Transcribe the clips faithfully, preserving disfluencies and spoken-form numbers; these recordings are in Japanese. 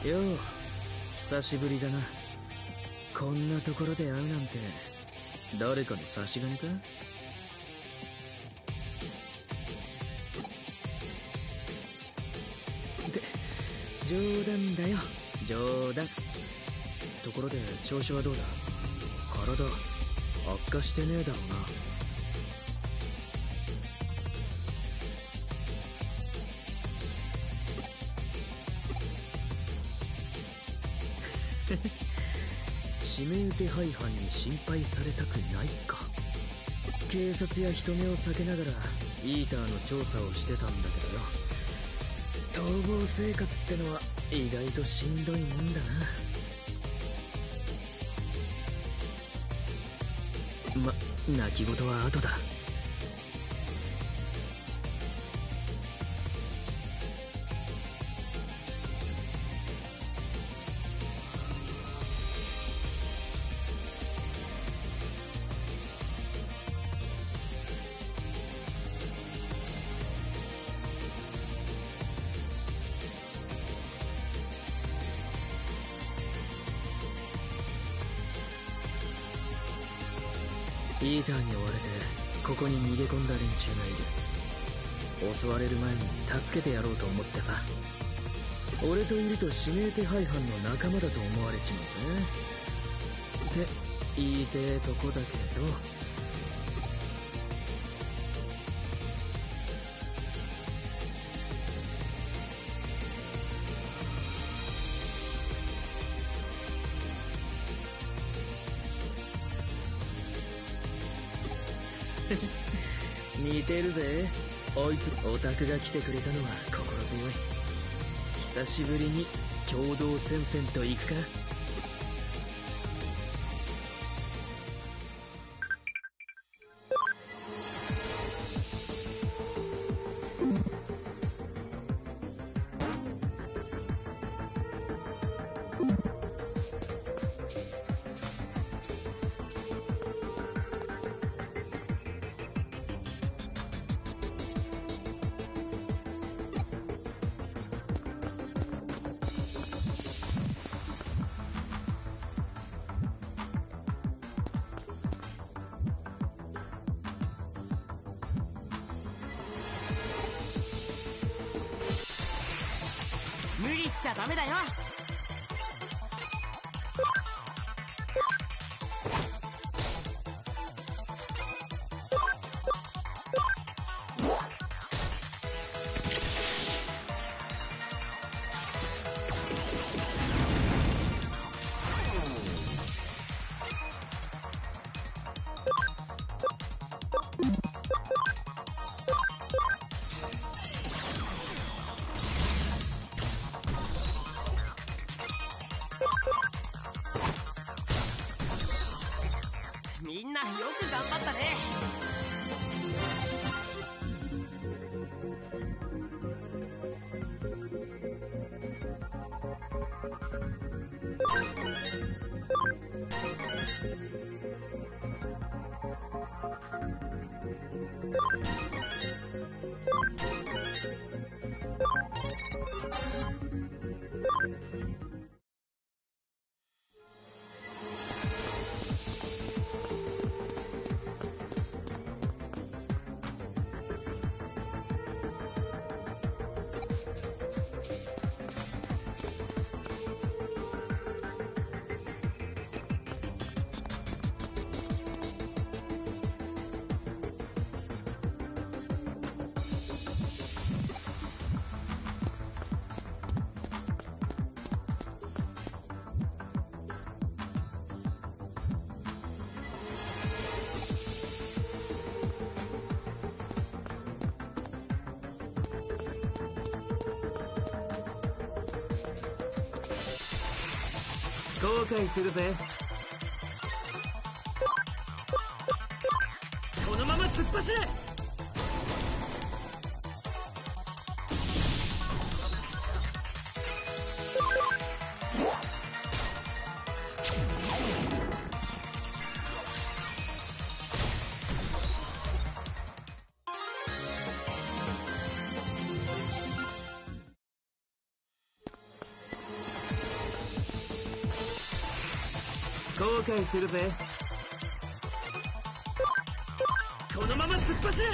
よう、久しぶりだな。こんなところで会うなんて、誰かの差し金か？って冗談だよ、冗談。ところで調子はどうだ？体悪化してねえだろうな。指名手配犯に心配されたくないか。警察や人目を避けながらイーターの調査をしてたんだけどよ、逃亡生活ってのは意外としんどいもんだな。ま、泣き言は後だ。イーターに追われてここに逃げ込んだ連中がいる。襲われる前に助けてやろうと思ってさ。俺といると指名手配犯の仲間だと思われちまうぜって言いてえとこだけど、似てるぜ。おいつオタクが来てくれたのは心強い。久しぶりに共同戦線と行くか。 無理しちゃダメだよ。みんなよく頑張ったね。後悔するぜ。このまま突っ走れ。 後悔するぜ。このまま突っ走れ。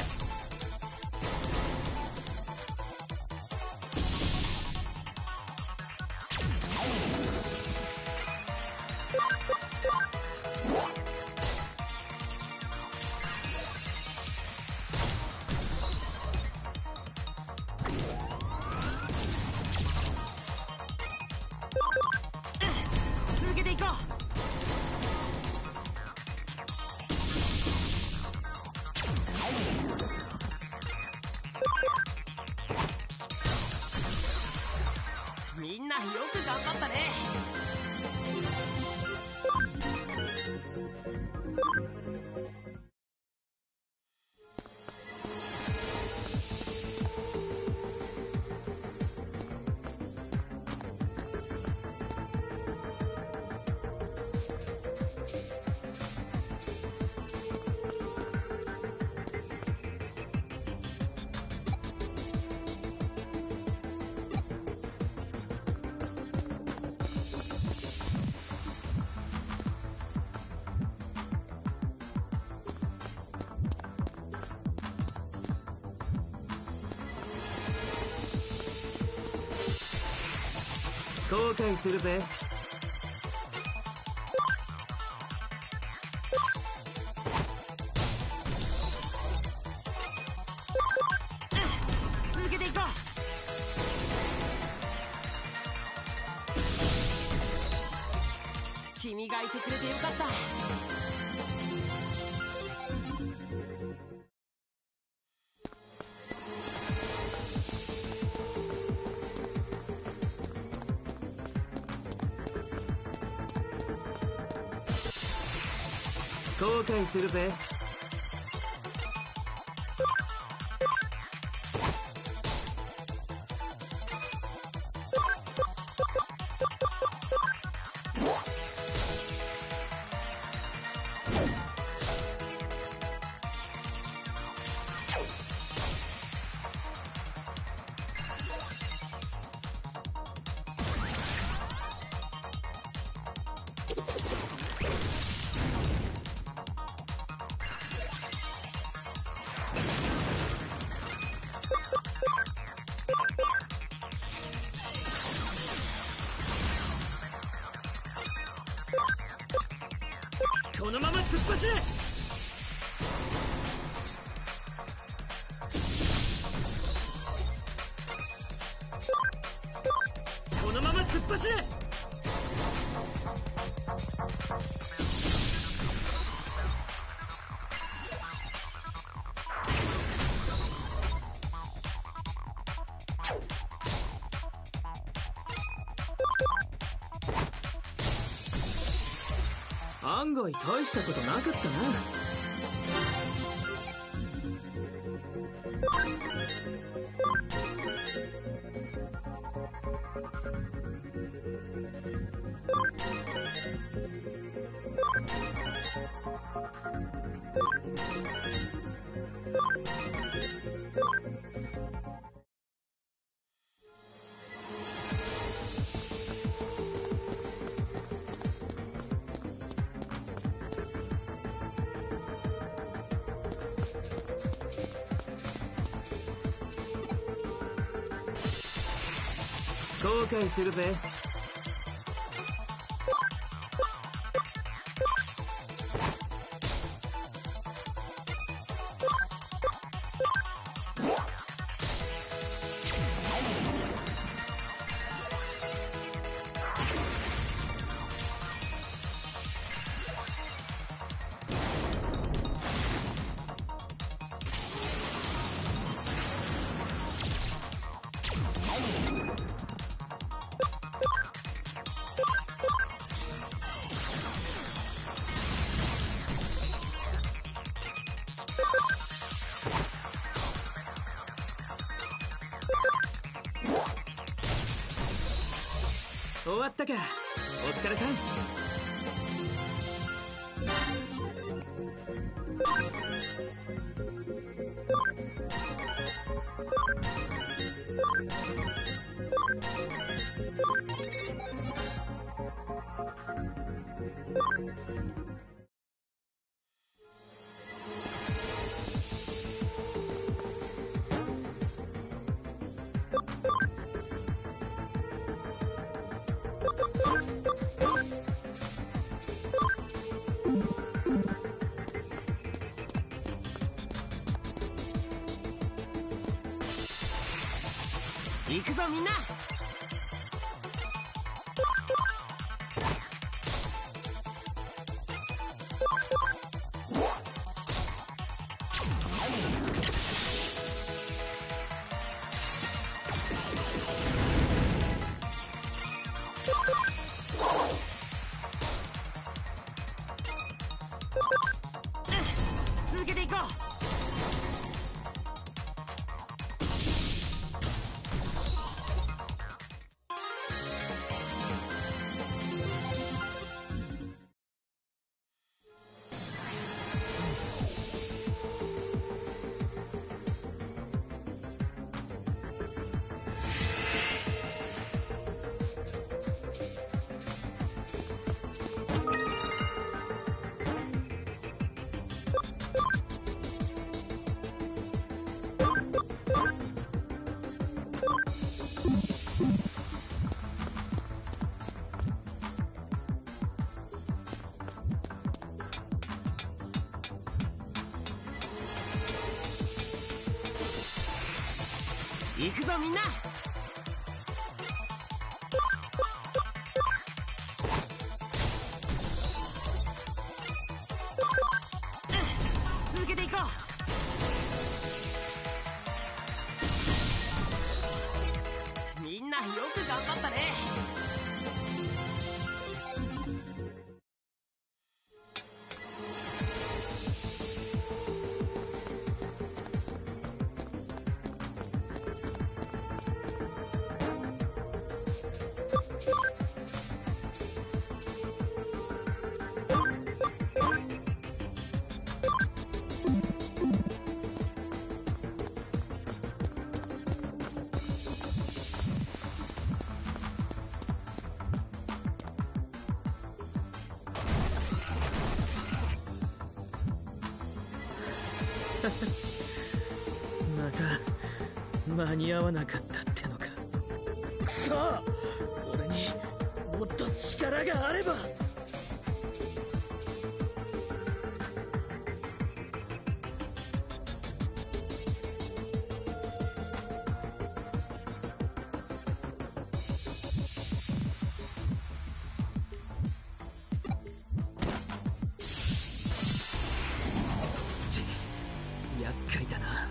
続けていこう。みんなよく頑張ったね。 後悔するぜ。 続けていこう。君がいてくれてよかった。 後悔するぜ。このまま突っ走れ。このまま突っ走れ。案外大したことなかったな。後悔するぜ。終わったか。お疲れさん。 you 行くぞみんな。続けていこう。行くぞみんな。続けていこう。みんなよく頑張ったね。 また間に合わなかったってのか。くそ、俺にもっと力があれば。ち、厄介だな。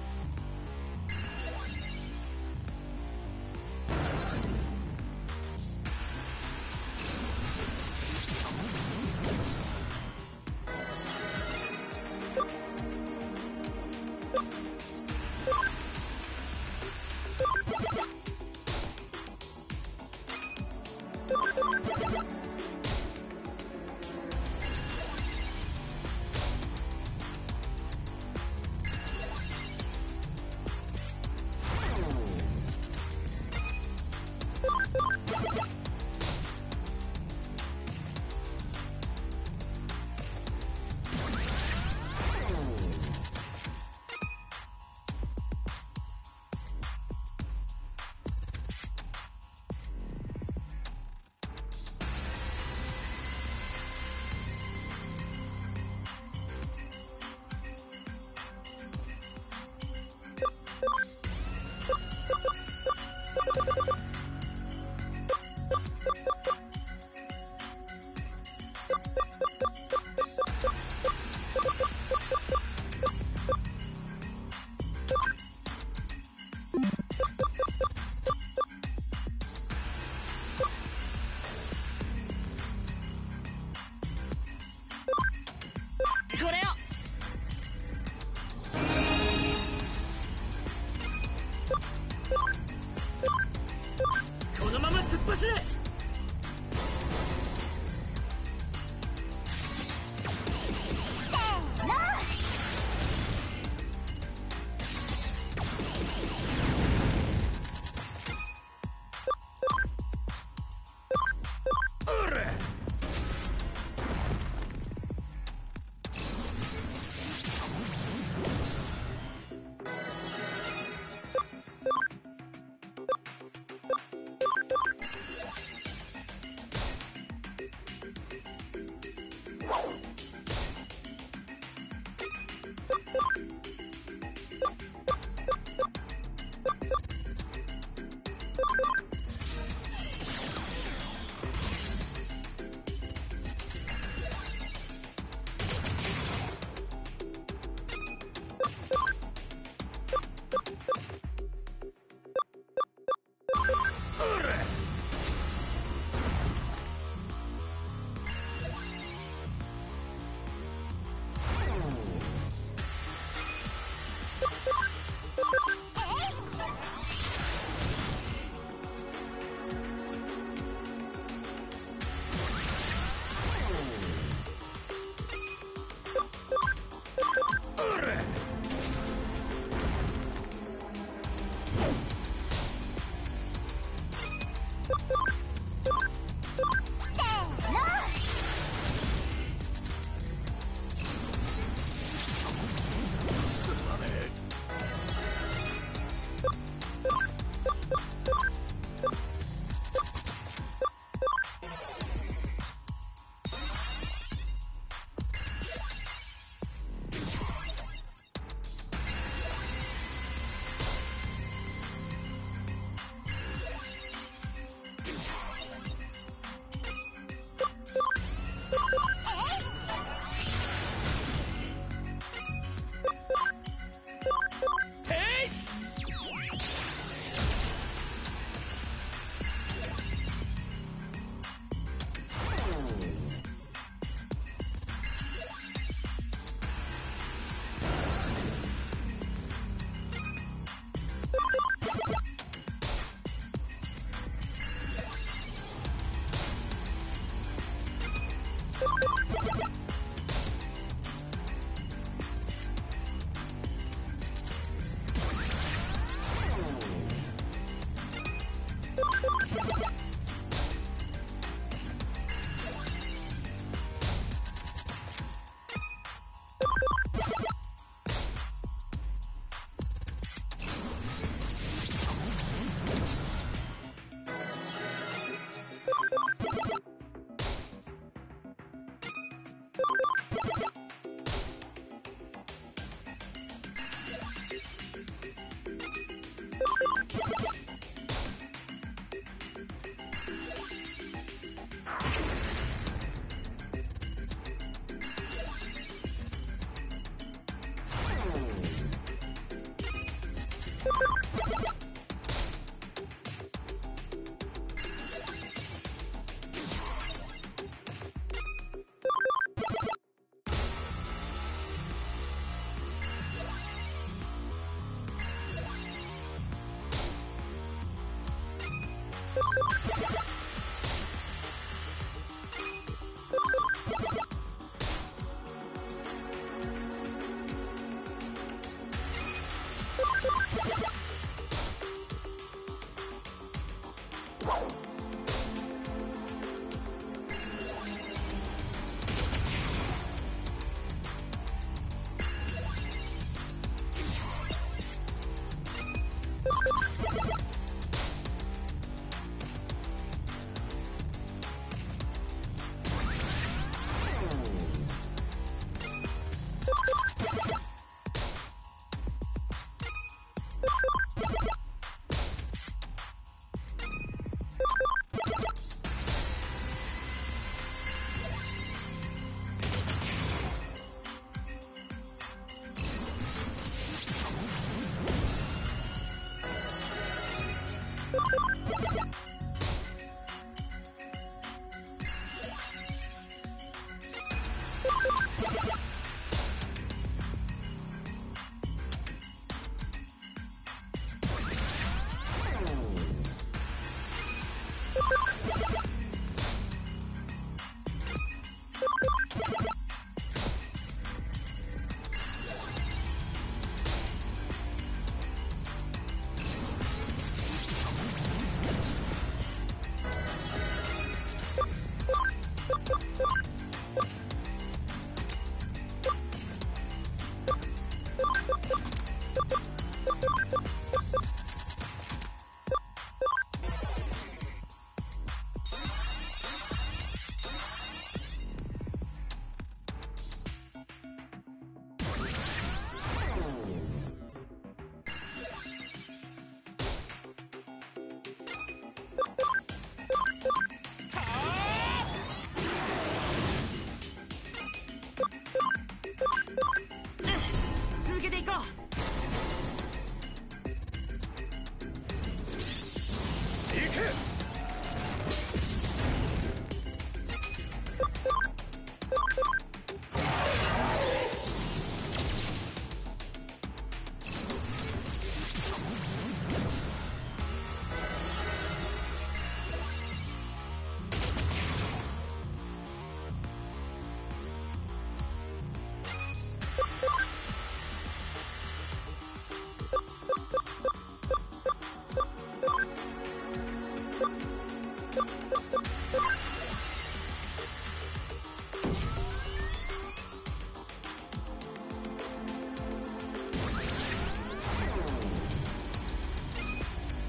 これを。このまま突っ走れ。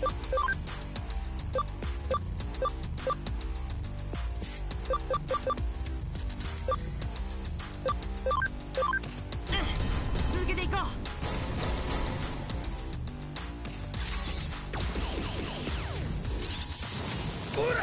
続けていこう。 ほら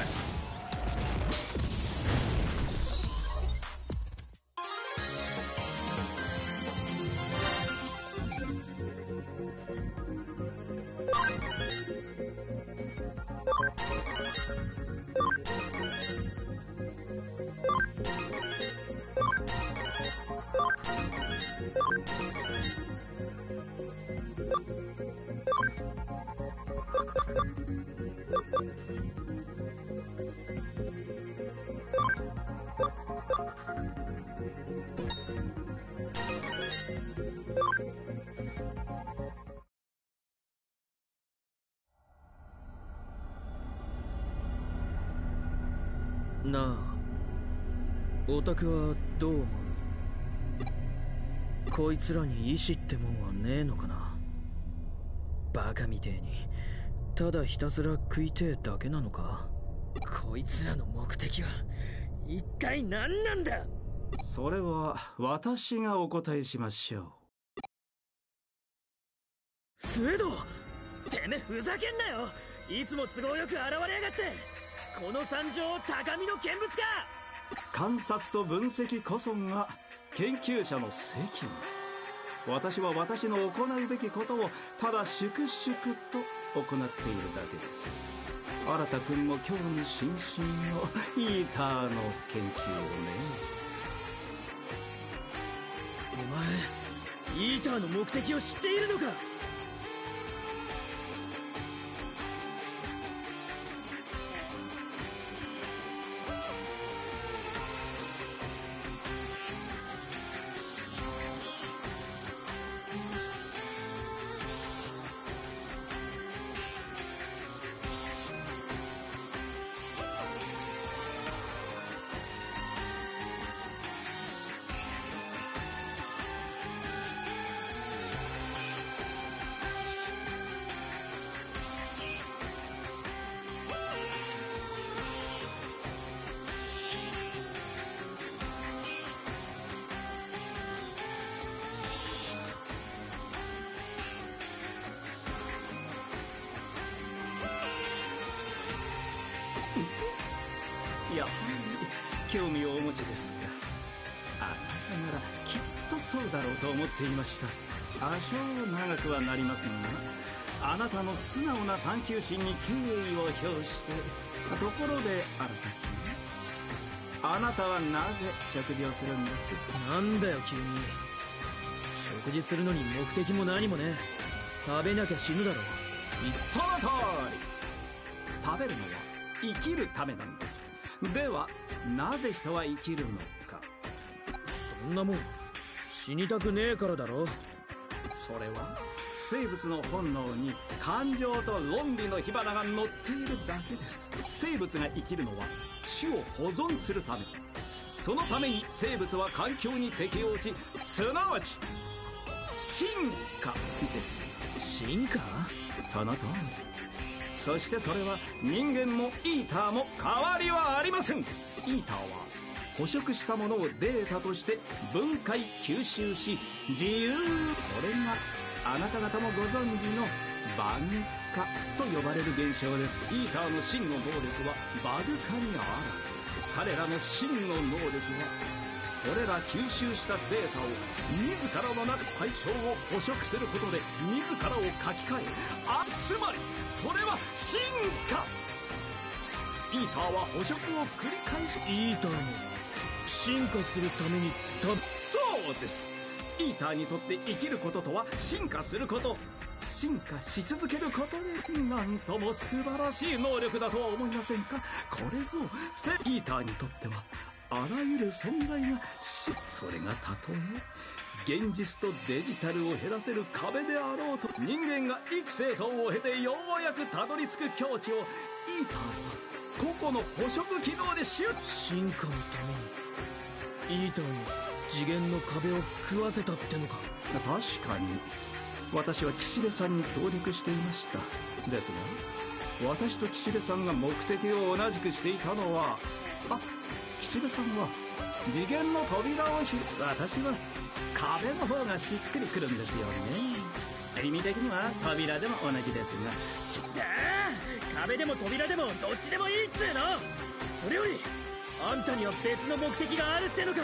なあ、オタクはどう思う？こいつらに意志ってもんはねえのかな。バカみてえにただひたすら食いてえだけなのか。こいつらの目的は一体何なんだ。 それは私がお答えしましょう。 スウェド、てめえふざけんなよ。いつも都合よく現れやがって。この惨状を高みの見物か。 観察と分析こそが研究者の責務。私は私の行うべきことをただ粛々と行っているだけです。新田君も興味津々のイーターの研究をね。 お前イーターの目的を知っているのか。 やはり興味をお持ちですか。あなたならきっとそうだろうと思っていました。多少長くはなりませんが、あなたの素直な探求心に敬意を表して。ところで新田君、あなたはなぜ食事をするんです？ なんだよ急に。食事するのに目的も何もね。食べなきゃ死ぬだろ。 その通り。食べるのは生きるためなんです。ではなぜ人は生きるのか。 そんなもん死にたくねえからだろ。 それは生物の本能に感情と論理の火花が乗っているだけです。生物が生きるのは種を保存するため。そのために生物は環境に適応し、すなわち進化です。 進化？ その通り。そしてそれは人間もイーターも変わりはありません。イーターは捕食したものをデータとして分解吸収し自由。これがあなた方もご存知のバグ化と呼ばれる現象です。イーターの真の能力はバグ化にあらず、彼らの真の能力はそれら吸収したデータを自らの中対象を捕食することで自らを書き換え、あつまりそれは進化。イーターは捕食を繰り返し、 イーターも進化するためにたそうです。イーターにとって生きることとは進化すること。進化し続けることで、なんとも素晴らしい能力だとは思いませんか。これぞイーターにとってはあらゆる存在が死。それがたとえ現実とデジタルを隔てる壁であろうと、人間が幾世相を経てようやくたどり着く境地をイーターは個々の捕食機能でシュッ。 進化のためにイーターに次元の壁を食わせたってのか。 確かに私は岸辺さんに協力していました。 ですが、私と岸辺さんが目的を同じくしていたのは、あ、岸辺さんは次元の扉をひ私は壁の方がしっくりくるんですよね。意味的には扉でも同じですが、 ちったー、壁でも扉でもどっちでもいいっつうの。それよりあんたには別の目的があるってのか。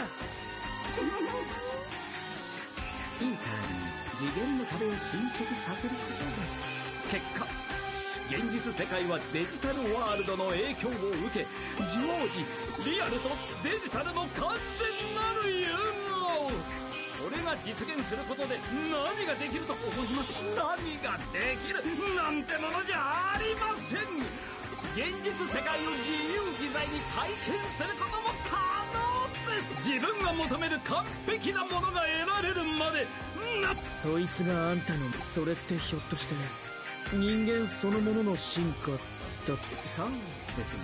イーターに次元の壁を侵食させることで、結果現実世界はデジタルワールドの影響を受け、常時リアルとデジタルの完全なる融合、それが実現することで何ができると思います？何ができるなんてものじゃありません。現実世界を自由自在に体験することも可能です。自分が求める完璧なものが得られるまでな。 そいつがあんたの、それってひょっとして人間そのものの進化だ。 そうですね。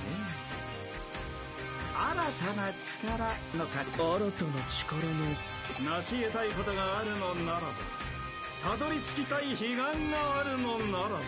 新たな力のか新たな力の。 成し得たいことがあるのならば、たどり着きたい彼岸があるのならば、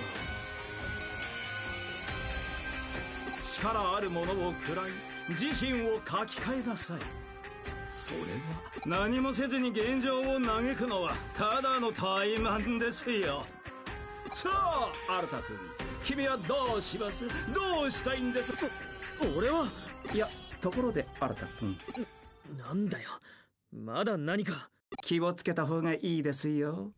力あるものを喰らい自身を書き換えなさい。それは何もせずに現状を嘆くのはただの怠慢ですよ。さあ、新田君、君はどうします？どうしたいんです？ 俺は。 いや、ところで新田君、 なんだよ、まだ何か。 気をつけた方がいいですよ。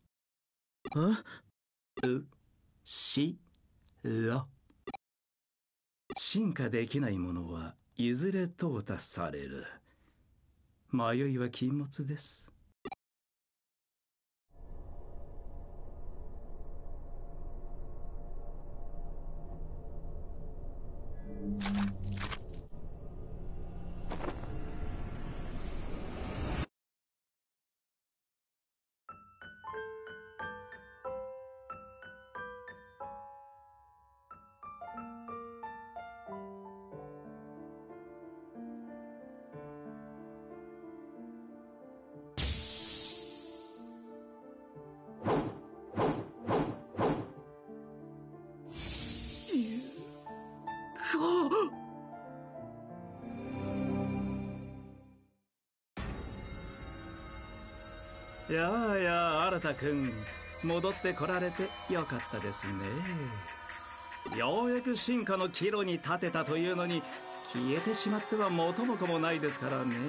え？ うしろ。進化できないものはいずれ淘汰される。迷いは禁物です。やあやあ、新田君、戻ってこられてよかったですね。ようやく進化の岐路に立てたというのに、消えてしまっては元も子もないですからね。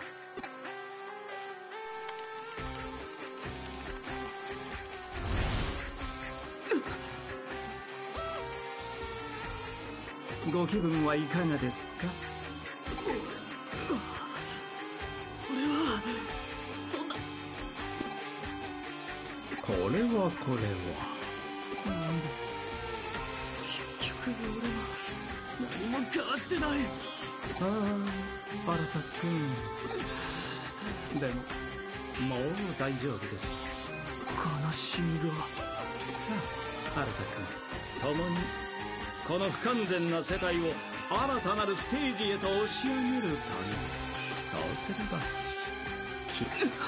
ご気分はいかがですか？ 俺はそんな。 これはこれはなんで結局俺は何も変わってない。 ああ、新田君、でももう大丈夫です。 悲しみが。 さあ、新田君、共にこの不完全な世界を新たなるステージへと押し上げるため、そうすればき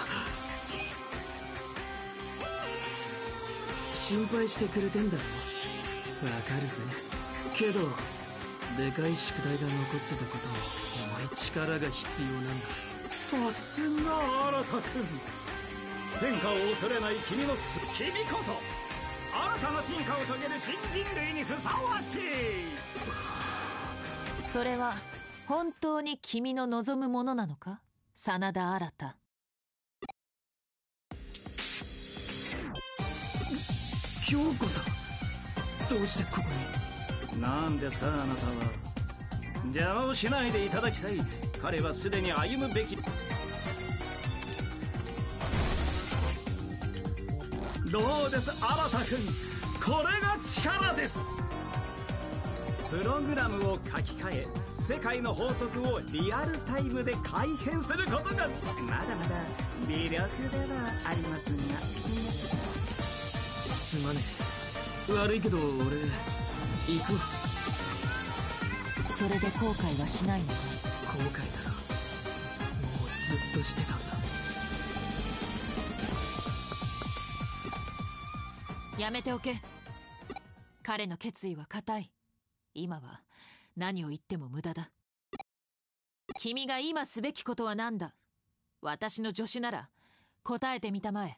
心配してくれてんだろ。わかるぜ。けどでかい宿題が残ってたことを思い、力が必要なんだ。 さすが新田君、変化を恐れない君のす君こそ新たな進化を遂げる新人類にふさわしい。 それは本当に君の望むものなのか、真田新。 京子さん、どうしてここに？ 何ですか、あなたは。邪魔をしないでいただきたい。彼はすでに歩むべき。どうです、新田君、これが力です。プログラムを書き換え、世界の法則をリアルタイムで改変することがまだまだ微力ではありますが。 すまねえ、悪いけど俺行くわ。 それで後悔はしないのか？ 後悔ならもうずっとしてたんだ。 やめておけ。 彼の決意は固い。今は何を言っても無駄だ。君が今すべきことは何だ？私の助手なら答えてみたまえ。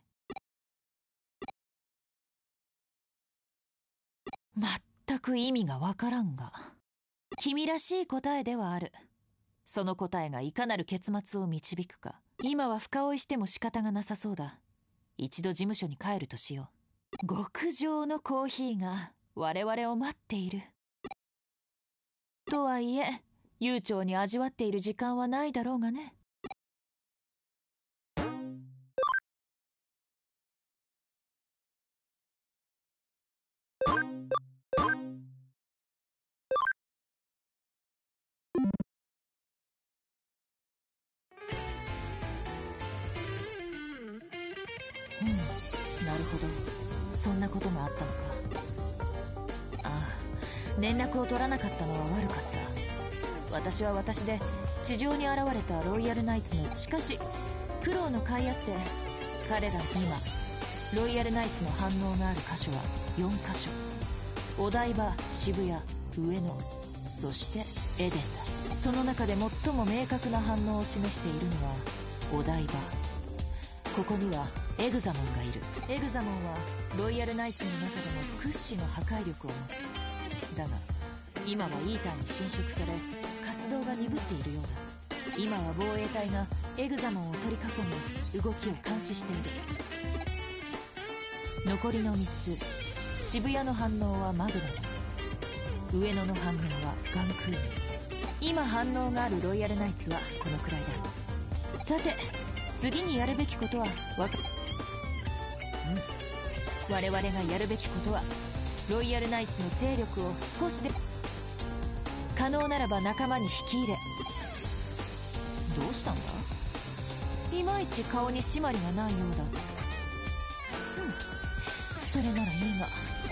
全く意味がわからんが、君らしい答えではある。その答えがいかなる結末を導くか、今は深追いしても仕方がなさそうだ。一度事務所に帰るとしよう。極上のコーヒーが我々を待っている。とはいえ、悠長に味わっている時間はないだろうがね。うん、なるほど。そんなことがあったのか。ああ、連絡を取らなかったのは悪かった。私は私で地上に現れたロイヤルナイツの、しかし苦労の甲斐あって彼ら今ロイヤルナイツの反応がある箇所はよんかしょ。お台場、渋谷、上野、そしてエデンだ。その中で最も明確な反応を示しているのはお台場。ここにはエグザモンがいる。エグザモンはロイヤルナイツの中でも屈指の破壊力を持つ。だが今はイーターに侵食され活動が鈍っているようだ。今は防衛隊がエグザモンを取り囲み動きを監視している。残りのみっつ、渋谷の反応はマグナム、上野の反応はガンクーム。今反応があるロイヤルナイツはこのくらいだ。さて次にやるべきことはわかうん我々がやるべきことはロイヤルナイツの勢力を少しで可能ならば仲間に引き入れ。どうしたんだ？いまいち顔に締まりがないようだ。うんそれならいいが。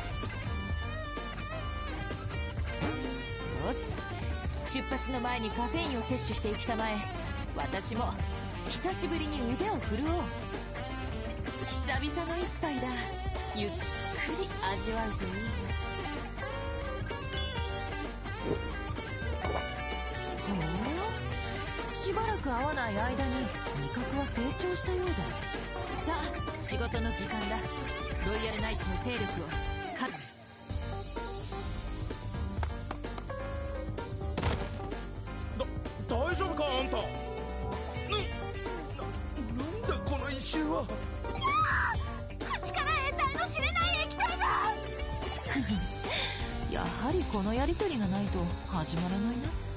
よし、出発の前にカフェインを摂取していきたまえ。私も久しぶりに腕を振るおう。久々の一杯だ。ゆっくり味わうといい。おお、しばらく会わない間に味覚は成長したようだ。さあ仕事の時間だ。ロイヤルナイツの勢力をかだ大丈夫かあんた。な、なんだこの一瞬は。 口から得体の知れない液体がやはりこのやりとりがないと始まらないな。